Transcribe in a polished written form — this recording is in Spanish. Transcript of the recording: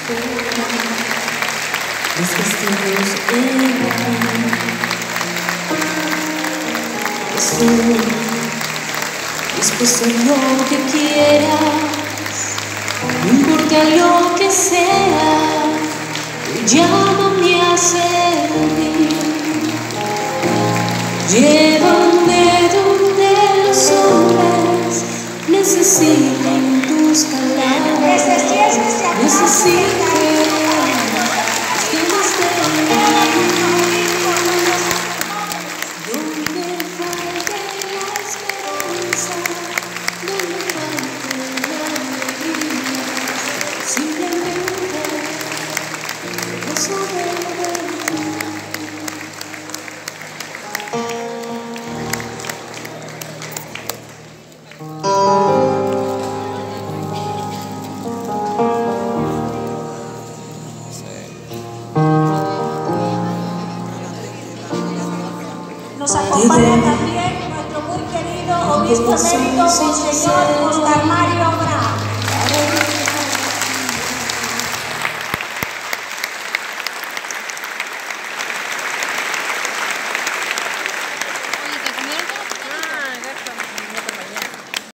los castigos en mí. Estoy dispuesto a lo que quieras, no importa lo que sea, tú llámame a servir. Llévame donde los hombres necesiten tus palabras, necesiten que no estén donde falte la esperanza, donde falte la alegría, simplemente quiero saber de ti. Nos acompaña también nuestro muy querido obispo emérito, Monseñor Oscar Mario.